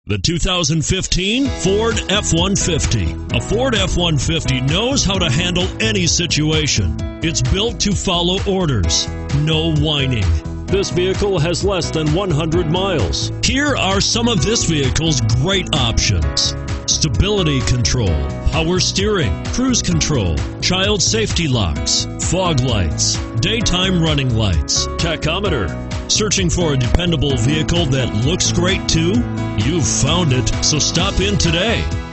The 2015 Ford F-150. A Ford F-150 knows how to handle any situation. It's built to follow orders, no whining. This vehicle has less than 100 miles. Here are some of this vehicle's great options: stability control, power steering, cruise control, child safety locks, fog lights, daytime running lights, tachometer. Searching for a dependable vehicle that looks great too? You've found it, so stop in today.